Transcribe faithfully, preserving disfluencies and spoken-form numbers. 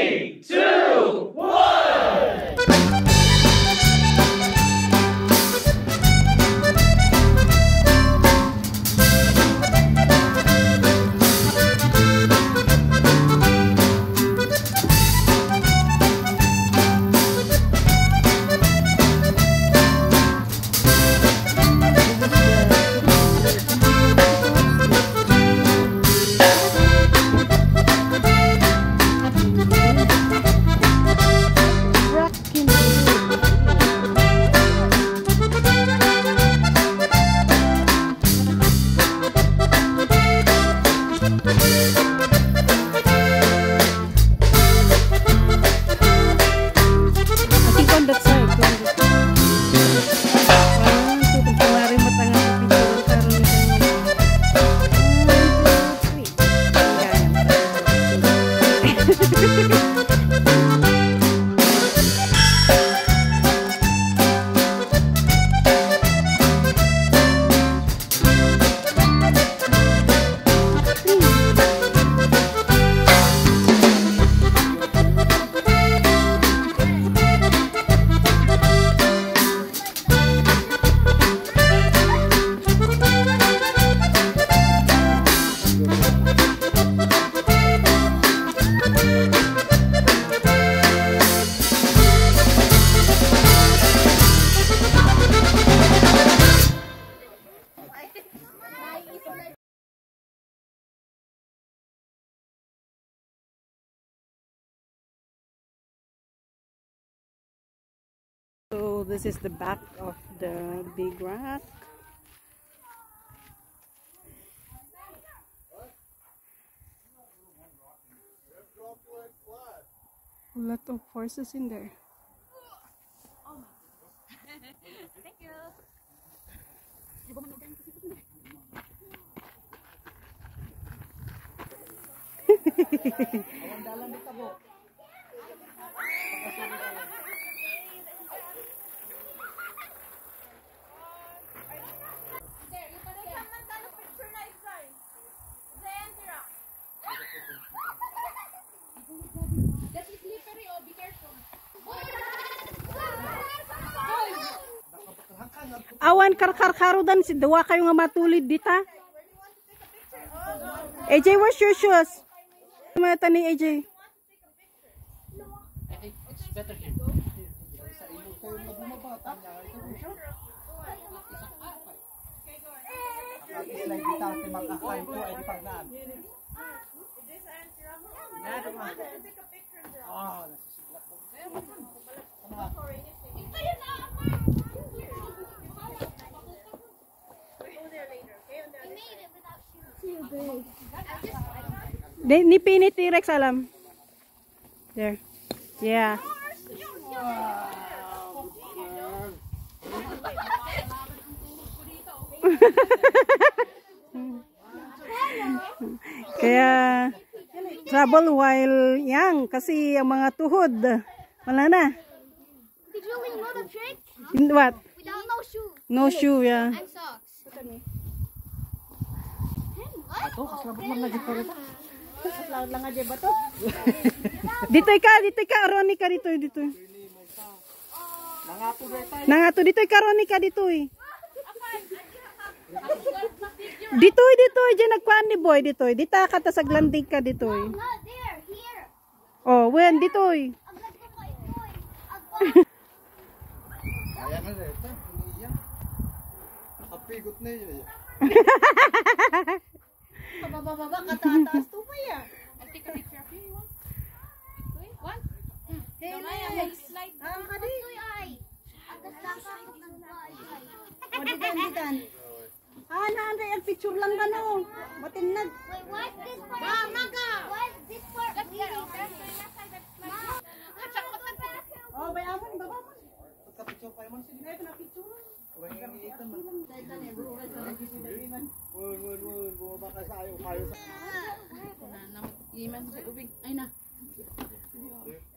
Three, two, one! So this is the back of the big rock. A lot of horses in there. Thank you. Awan kar-kar-karo dan si dawa kayo nga matulid dita. A J, where's your shoes? Mata ni A J. It's better here. Ni, ni Pini T-Rex alam. There. Yeah. Kaya trouble while young kasi ang mga tuhod wala na. Did you really know the trick? In what? Without no shoe. No shoe, yeah. And socks. Ditoy ka, ditoy ka, Ronnie ka dito, dito. Nangato ditoy ka, Ronnie ka ditoy. Ditoy, ditoy, diyan nagkuhan ni boy ditoy. Dita ka ta sa glanding ka ditoy. Not there, here. Oh, when ditoy. Kaya nga ito, iyan. Nakapigot na yun. Bababa, katataas to pa yan. I'll take a picture of you. One? Hey, Lex. Ang kadi. Ay. Agad lang ka ako ng ay. O, ditan, ditan. Ah, naanday, ang picture lang gano. Matinag. Wait, what's this part? Mama ka. What's this part? Let's go. Oh, bayamon, baba mo. Pagka-picture pa yun, sige na ito na picture. Huwag yung iitan man. Wul, wul, wul. Bumaba ka sa ayaw. Kayo sa... Iman sa ubig. Ay na.